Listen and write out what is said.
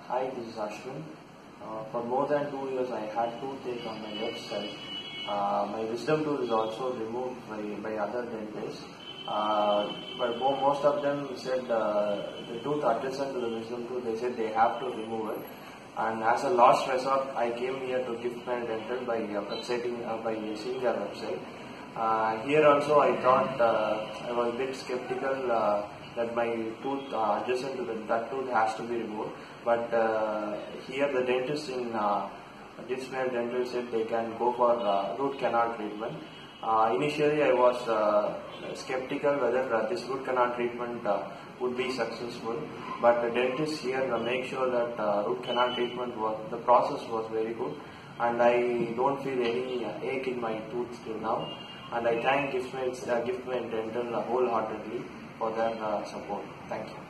Hi, this is Ashwin. For more than 2 years, I had toothache on my left side. My wisdom tooth is also removed by other dentists. But most of them said the tooth adjacent to the wisdom tooth, they said they have to remove it. And as a last resort, I came here to Giftman Dental by seeing their website. Here also, I thought I was a bit skeptical that my tooth adjacent to that tooth has to be removed. But here, the dentist in Giftman Dental said they can go for root canal treatment. Initially, I was skeptical whether this root canal treatment would be successful, but the dentist here make sure that root canal treatment the process was very good, and I don't feel any ache in my tooth till now. And I thank Giftman Dental wholeheartedly for their support. Thank you.